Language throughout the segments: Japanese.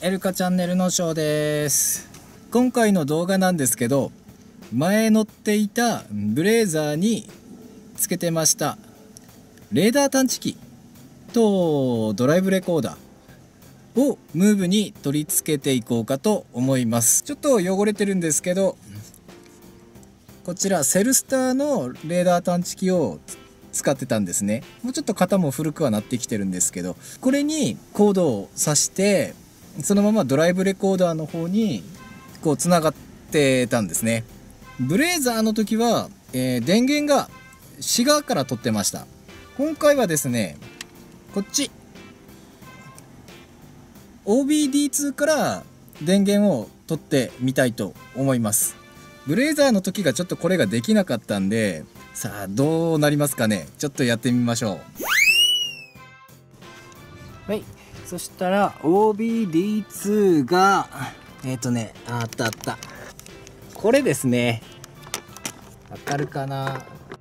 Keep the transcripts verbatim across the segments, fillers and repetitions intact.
エルカチャンネルのショーです。今回の動画なんですけど、前乗っていたブレーザーにつけてましたレーダー探知機とドライブレコーダーをムーブに取り付けていこうかと思います。ちょっと汚れてるんですけど、こちらセルスターのレーダー探知機を使ってたんですね。もうちょっと型も古くはなってきてるんですけど、これにコードを挿してそのままドライブレコーダーの方にこうつながってたんですね。ブレーザーの時は、えー、電源がシガーから取ってました。今回はですね、こっち オービーディーツー から電源を取ってみたいと思います。ブレーザーの時がちょっとこれができなかったんで、さあどうなりますかね。ちょっとやってみましょう。はい、そしたら オービーディーツー がえっとねあったあったこれですね。わかるかな。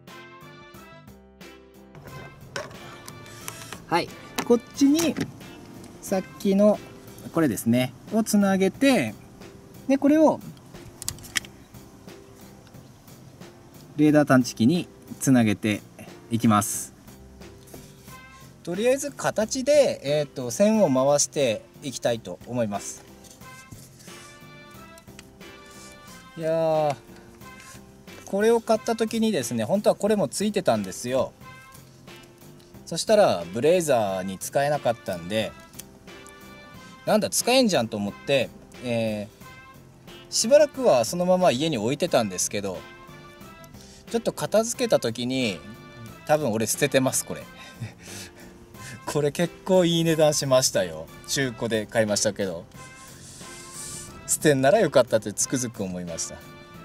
はい、こっちにさっきのこれですねをつなげて、でこれをレーダー探知機につなげていきます。とりあえず形で、えー、と線を回していきたいと思います。いやー、これを買った時にですね、本当はこれもついてたんですよ。そしたらブレーザーに使えなかったんで、なんだ使えんじゃんと思って、えー、しばらくはそのまま家に置いてたんですけど、ちょっと片付けた時に多分俺捨ててますこれこれ結構いい値段しましたよ。中古で買いましたけど、捨てんならよかったってつくづく思いました。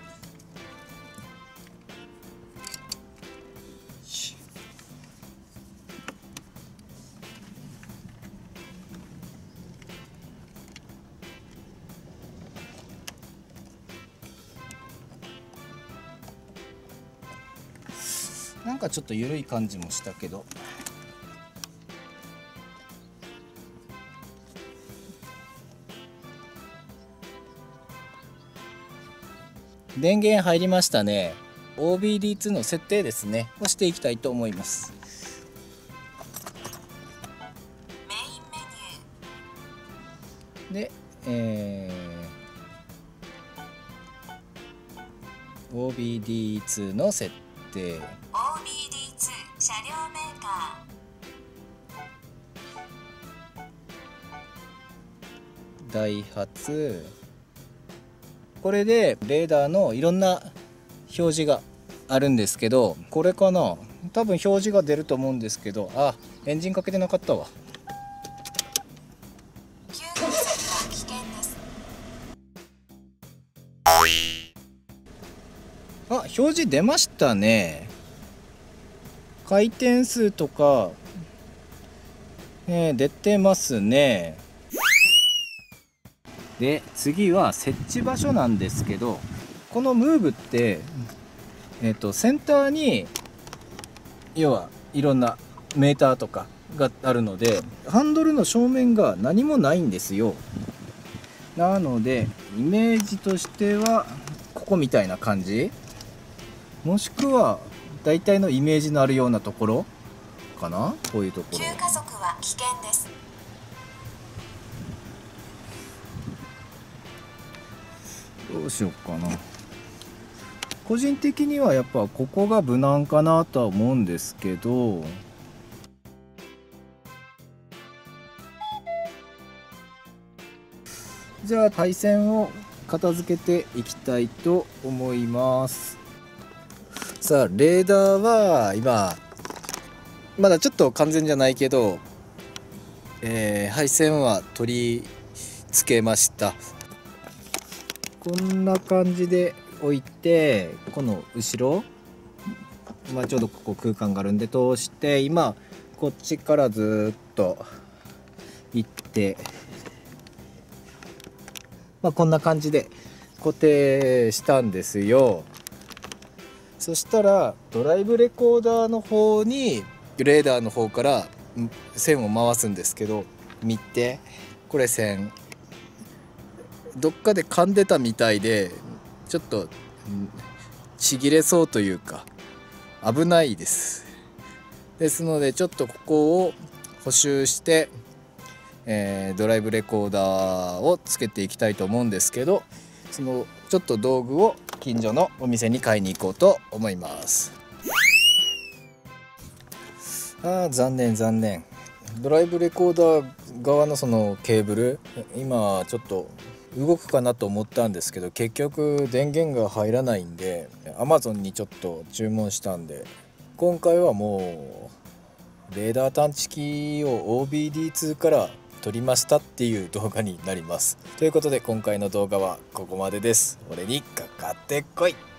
なんかちょっと緩い感じもしたけど、電源入りましたね。 オービーディーツー の設定ですねをしていきたいと思います。 メインメニューで、えー、オービーディーツー の設定、 オービーディーツー 車両メーカー、ダイハツ。これでレーダーのいろんな表示があるんですけど、これかな、多分表示が出ると思うんですけど、あ、エンジンかけてなかったわ。 ー。急加速は危険です。 あ、表示出ましたね。回転数とか、えー、出てますね。で次は設置場所なんですけど、このムーブって、えー、とセンターに要はいろんなメーターとかがあるので、ハンドルの正面が何もないんですよ。なのでイメージとしてはここみたいな感じ、もしくは大体のイメージのあるようなところかな。こういうところ急加速は危険です。 どうしようかな。個人的にはやっぱここが無難かなとは思うんですけど、じゃあ配線を片付けていきたいと思います。さあレーダーは今まだちょっと完全じゃないけど、えー、配線は取り付けました。こんな感じで置いて、この後ろ、まあ、ちょうどここ空間があるんで通して、今こっちからずっと行って、まあ、こんな感じで固定したんですよ。そしたらドライブレコーダーの方にレーダーの方から線を回すんですけど、見てこれ線どっかで噛んでたみたいでちょっとちぎれそうというか危ないです。ですのでちょっとここを補修して、えー、ドライブレコーダーをつけていきたいと思うんですけど、そのちょっと道具を近所のお店に買いに行こうと思います。あー残念残念。ドライブレコーダー側のそのケーブル、今ちょっと動くかなと思ったんですけど結局電源が入らないんで Amazon にちょっと注文したんで、今回はもうレーダー探知機を オービーディーツー から撮りましたっていう動画になります。ということで今回の動画はここまでです。俺にかかってこい。